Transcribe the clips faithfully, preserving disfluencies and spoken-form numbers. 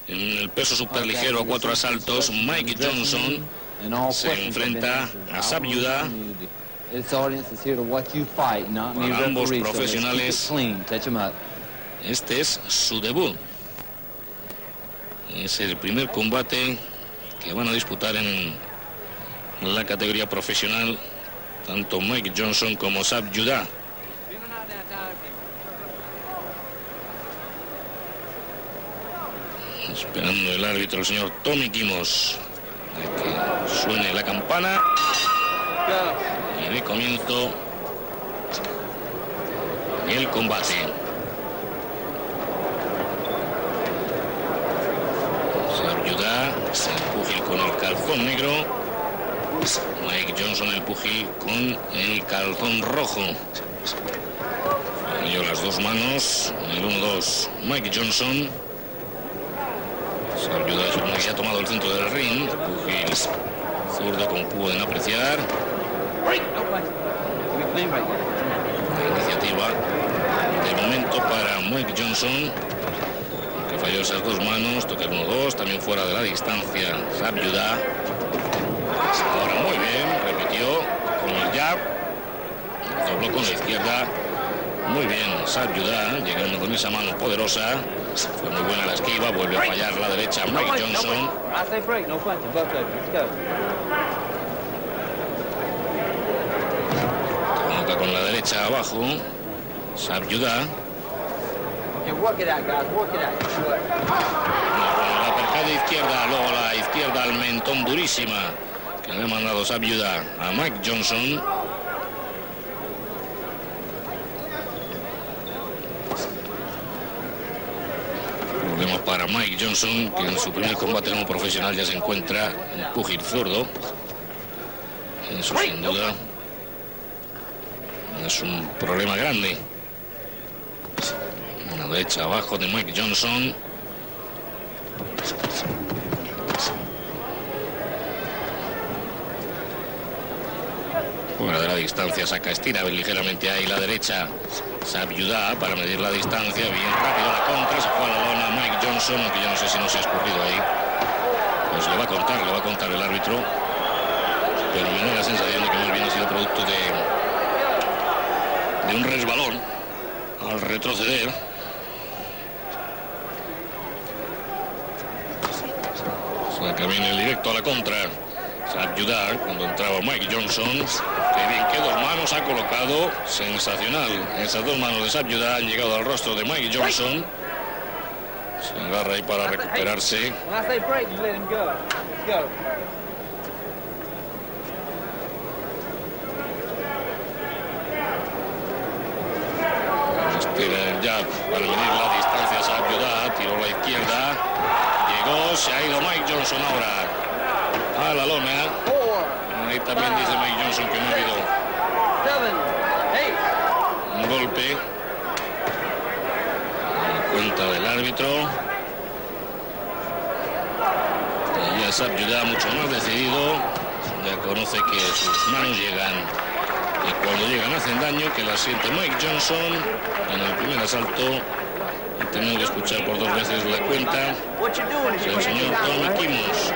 En el peso superligero a cuatro asaltos, Mike Johnson se enfrenta a Zab Judah. Para ambos profesionales, este es su debut. Es el primer combate que van a disputar en la categoría profesional, tanto Mike Johnson como Zab Judah. Esperando el árbitro, el señor Tommy Kimos, a que suene la campana. Y de comienzo el combate. Zab Judah, el púgil con el calzón negro. Mike Johnson, el púgil con el calzón rojo. Yo las dos manos, el uno dos, Mike Johnson. Zab Judah es uno que ha tomado el centro del ring. Púgil zurdo, como pueden apreciar. La iniciativa de momento para Mike Johnson, que falló esas dos manos. Toca el uno dos, también fuera de la distancia Zab Judah. Ahora muy bien, repitió con el jab, dobló con la izquierda. Muy bien, Zab Judah, llegando con esa mano poderosa. Fue muy buena la esquiva, vuelve a fallar la derecha Mike Johnson. Coloca con la derecha abajo Zab Judah. La percada de izquierda, luego la izquierda al mentón durísima que le ha mandado Zab Judah a Mike Johnson. Problema para Mike Johnson, que en su primer combate como profesional ya se encuentra en púgil zurdo. Eso sin duda es un problema grande. La derecha abajo de Mike Johnson. Fuera de la distancia, saca, estira ligeramente ahí la derecha Zab Judah para medir la distancia. Bien rápido la contra, se fue a la lona Mike Johnson, aunque yo no sé si no se ha escurrido ahí. Pues le va a contar, le va a contar el árbitro. Pero me da la sensación de que más bien ha sido producto de, de un resbalón al retroceder. Saca bien el directo a la contra Zab Judah cuando entraba Mike Johnson. Qué bien, qué dos manos ha colocado, sensacional. Esas dos manos de Zab Judah han llegado al rostro de Mike Johnson. Se agarra ahí para recuperarse. Estira el jab para medir la distancia Zab Judah, tiró la izquierda, llegó, se ha ido Mike Johnson ahora a la lona. Ahí también dice Mike Johnson que no ha habido un golpe. En cuenta del árbitro. Y ya Zab Judah mucho más decidido. Ya conoce que sus manos llegan y cuando llegan hacen daño, que la siente Mike Johnson. En el primer asalto he tenido que escuchar por dos veces la cuenta. Es el señor Tommy Kimos.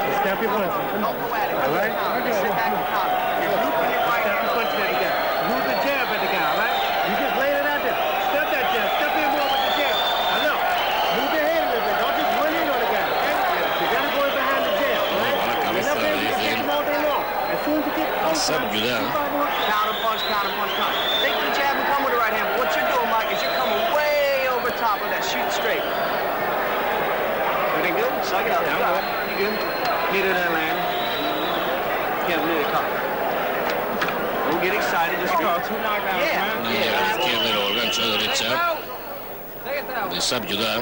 Zab Judah. Counter punch, counter punch, counter. Take the jab and come with the right hand. But what you're doing, Mike, is you're coming way over top of that. Shoot straight. Everything good? Suck it up. Yeah, I'm good. You good? Neither that land. Yeah, really caught. Don't get excited. Just go. Two knockdowns, yeah. man. Yeah. A la izquierda y luego el gancho de derecha de Zab Judah.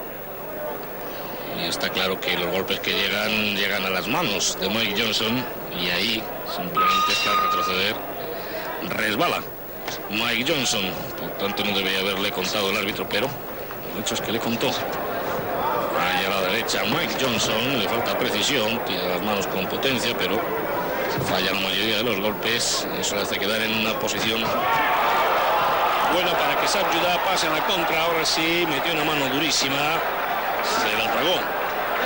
Y está claro que los golpes que llegan, llegan a las manos de Mike Johnson. Y ahí simplemente es que al retroceder resbala Mike Johnson. Por tanto no debería haberle contado el árbitro, pero el hecho es que le contó. Ahí a la derecha Mike Johnson, le falta precisión, tira las manos con potencia, pero falla la mayoría de los golpes. Eso le hace quedar en una posición buena para que Zab Judah pase a la contra. Ahora sí, metió una mano durísima, se la tragó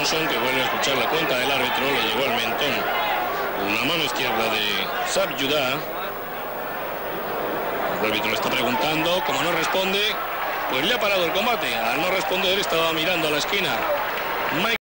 Johnson, que vuelve a escuchar la cuenta del árbitro, le llegó al mentón una mano izquierda de Sab Yudá. El árbitro le está preguntando, como no responde, pues le ha parado el combate. Al no responder estaba mirando a la esquina Mike